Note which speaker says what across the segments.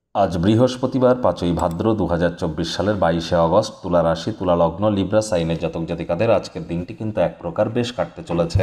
Speaker 1: আজ বৃহস্পতিবার 5ই ভাদ্র 2024 সালের 22শে অগস্ট। তুলা রাশি, তুলা লগ্ন, লিব্রা সাইনের জাতক জাতিকাদের আজকের দিনটি কিন্তু এক প্রকার বেশ কাটতে চলেছে।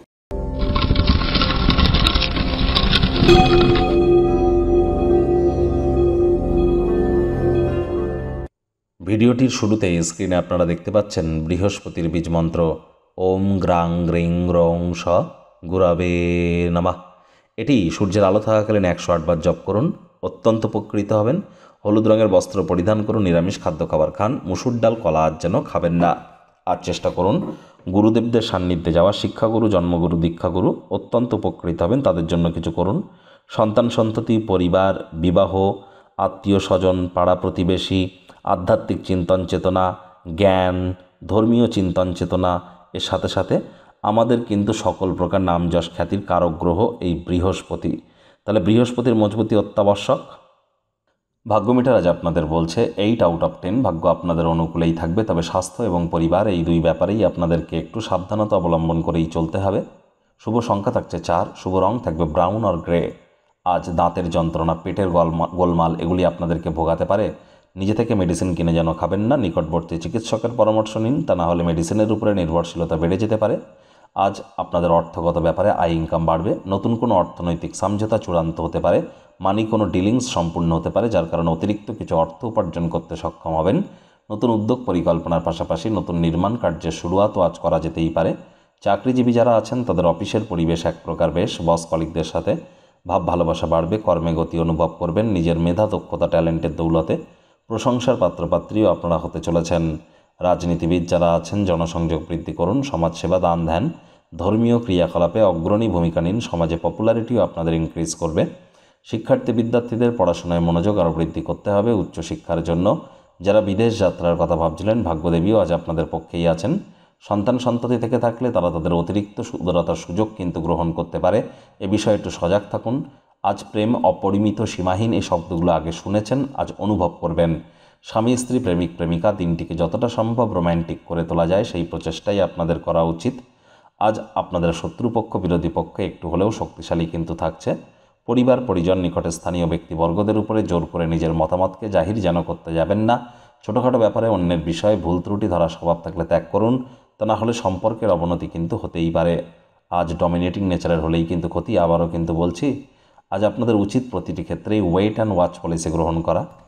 Speaker 1: ভিডিওটির শুরুতেই স্ক্রিনে আপনারা দেখতে পাচ্ছেন বৃহস্পতির বীজ মন্ত্র ওম গ্রাং গ্রিং রং স গুরাবে নমঃ। এটি সূর্যের আলো থাকাকালীন 108 বার জপ করুন, অত্যন্ত উপকৃত হবেন। হলুদ রঙের বস্ত্র পরিধান করুন, নিরামিষ খাদ্য খাবার খান, মুসুর ডাল কলা আজ যেন খাবেন না। আর চেষ্টা করুন গুরুদেবদের সান্নিধ্যে যাওয়া, শিক্ষাগুরু, জন্মগুরু, দীক্ষাগুরু অত্যন্ত উপকৃত হবেন, তাদের জন্য কিছু করুন। সন্তান সন্ততি, পরিবার, বিবাহ, আত্মীয় স্বজন, পাড়া প্রতিবেশী, আধ্যাত্মিক চিন্তন চেতনা, জ্ঞান, ধর্মীয় চিন্তন চেতনা, এর সাথে সাথে আমাদের কিন্তু সকল প্রকার নাম যশ খ্যাতির কারক গ্রহ এই বৃহস্পতি। তাহলে বৃহস্পতির মজবুতি অত্যাবশ্যক। ভাগ্য মিটার আজ আপনাদের বলছে 8 আউট অফ 10 ভাগ্য আপনাদের অনুকূলেই থাকবে, তবে স্বাস্থ্য এবং পরিবার এই দুই ব্যাপারেই আপনাদেরকে একটু সাবধানতা অবলম্বন করেই চলতে হবে। শুভ সংখ্যা থাকছে 4, শুভ রং থাকবে ব্রাউন আর গ্রে। আজ দাঁতের যন্ত্রণা, পেটের গোলমাল এগুলি আপনাদেরকে ভোগাতে পারে। নিজে থেকে মেডিসিন কিনে যেন খাবেন না, নিকটবর্তী চিকিৎসকের পরামর্শ নিন, তা না হলে মেডিসিনের উপরে নির্ভরশীলতা বেড়ে যেতে পারে। আজ আপনাদের অর্থগত ব্যাপারে আয় ইনকাম বাড়বে, নতুন কোনো অর্থনৈতিক সমঝোতা চূড়ান্ত হতে পারে, মানি কোনো ডিলিংস সম্পূর্ণ হতে পারে, যার কারণে অতিরিক্ত কিছু অর্থ উপার্জন করতে সক্ষম হবেন। নতুন উদ্যোগ পরিকল্পনার পাশাপাশি নতুন নির্মাণ কার্যের শুরুয়াতও আজ করা যেতেই পারে। চাকরিজীবী যারা আছেন তাদের অফিসের পরিবেশ এক প্রকার বেশ, বস কলিগদের সাথে ভাব ভালোবাসা বাড়বে, কর্মে গতি অনুভব করবেন, নিজের মেধা দক্ষতা ট্যালেন্টের দৌলতে প্রশংসার পাত্রপাত্রীও আপনারা হতে চলেছেন। রাজনীতিবিদ যারা আছেন জনসংযোগ বৃদ্ধি করুন, সমাজসেবা, দান ধ্যান, ধর্মীয় ক্রিয়াকলাপে অগ্রণী ভূমিকা নিন, সমাজে পপুলারিটিও আপনাদের ইনক্রিজ করবে। শিক্ষার্থী বিদ্যার্থীদের পড়াশোনায় মনোযোগ আরও বৃদ্ধি করতে হবে। উচ্চশিক্ষার জন্য যারা বিদেশ যাত্রার কথা ভাবছিলেন, ভাগ্যদেবীও আজ আপনাদের পক্ষেই আছেন। সন্তান সন্ততি থেকে থাকলে তারা তাদের অতিরিক্ত উদারতার সুযোগ কিন্তু গ্রহণ করতে পারে, এ বিষয়ে একটু সজাগ থাকুন। আজ প্রেম অপরিমিত, সীমাহীন, এই শব্দগুলো আগে শুনেছেন, আজ অনুভব করবেন। স্বামী স্ত্রী, প্রেমিক প্রেমিকা দিনটিকে যতটা সম্ভব রোম্যান্টিক করে তোলা যায় সেই প্রচেষ্টাই আপনাদের করা উচিত। আজ আপনাদের শত্রুপক্ষ, বিরোধী পক্ষে একটু হলেও শক্তিশালী কিন্তু থাকছে। পরিবার পরিজন, নিকটে স্থানীয় ব্যক্তিবর্গদের উপরে জোর করে নিজের মতামতকে জাহির যেন করতে যাবেন না। ছোটোখাটো ব্যাপারে অন্যের বিষয়ে ভুল ত্রুটি ধরা স্বভাব থাকলে ত্যাগ করুন, তা না হলে সম্পর্কের অবনতি কিন্তু হতেই পারে। আজ ডমিনেটিং নেচারের হলেই কিন্তু ক্ষতি। আবারও কিন্তু বলছি, আজ আপনাদের উচিত প্রতিটি ক্ষেত্রেই ওয়েট অ্যান্ড ওয়াচ পলিসি গ্রহণ করা।